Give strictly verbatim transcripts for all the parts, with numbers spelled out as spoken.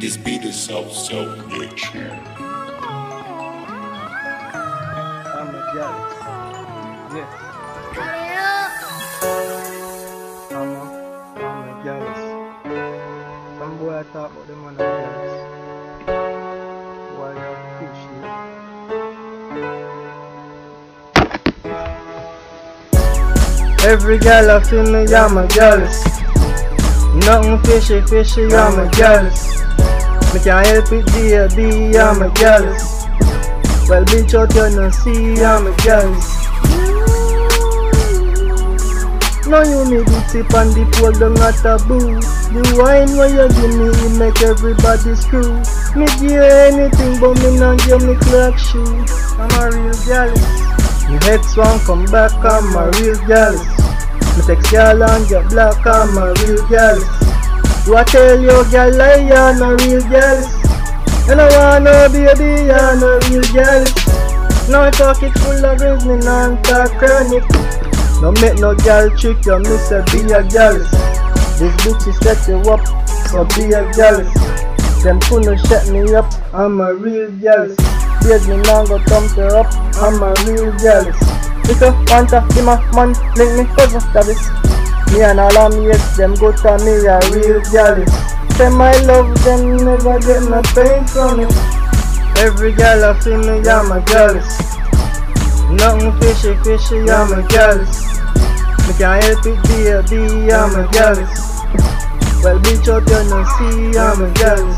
This beat is so, so rich. I'm a jealous. Yes. I'm a, I'm a jealous. Some boy I talk about them man are jealous. Why you fish it? Every girl I feel me, I'm a jealous. Nothing fishy, fishy, I'm a jealous. Me can't help it, baby, I'm a jealous. Well, bitch, out you no see, I'm a jealous. Now you need the tip and the pole down a taboo. The wine where you give me, it make everybody screw. Me give you anything, but me not give me clock shoe. I'm a real jealous. Your ex one come back, I'm a real jealous. Me text y'all and get black, I'm a real jealous. Do I tell you, girl, lie, you're no real jealous. You know I know, baby, you're no real jealous. Now I talk it full of rings, me non talk chronic. No make no girl trick you, me say be a jealous. This bitch is set you up, so be a jealous. Them couldn't shut me up, I'm a real jealous. Beard me now go thump her up, I'm a real jealous. If you want to be my man, link me cousin Travis. Me and all of me ex, them go to me a real jealous. Say my love, them never get no pain from it. Every girl I feel me, I'm a jealous. Nothing fishy, fishy, I'm a jealous. Me can't help it, baby, I'm a jealous. Well, bitch, out you no see, I'm a jealous.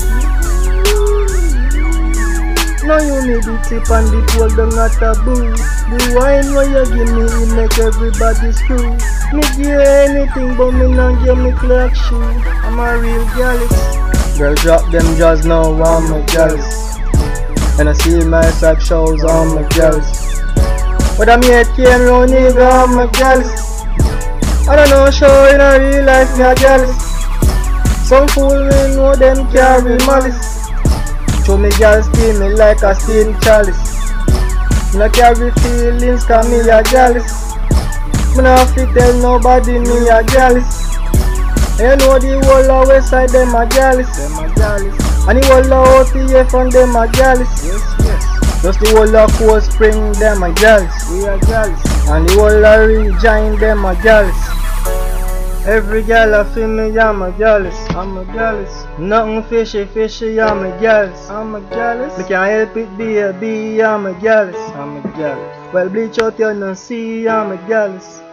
Now you need the tip and the pole down a taboo. The wine where you give me, it make everybody screw. Me give you anything, but me not give me clock shoe. I'm a real jealous. Girl, drop them jaws now, I'm a jealous. And I see my sack shows, I'm a jealous. But I'm here came round nigga, I'm a jealous. I don't know, show in a real life, me a jealous. Some fool me know them carry malice. Show me girls steal me like a steam chalice. Me no carry feelings cause me a jealous. Me no have to tell nobody me a jealous. You know the whole of west side them a jealous. Them a jealous. And the whole of O T F and them a jealous. Yes, yes. Just the whole of Cold Spring them a jealous. We a jealous. And the whole of Regina them a jealous. Every girl I feel me, I'm a jealous. I'm a jealous. Nothing fishy, fishy, I'm a jealous. I'm a jealous. Me can't help it, baby, I'm a jealous. I'm a jealous. Well, bleach out you no see, I'm a jealous.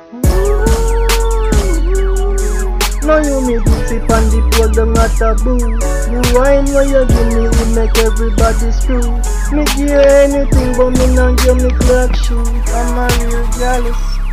Now you need the tip and the pole down a taboo. The wine where you give me, it make everybody screw. Me give you anything, but me not give me clock shoe. I'm a real jealous.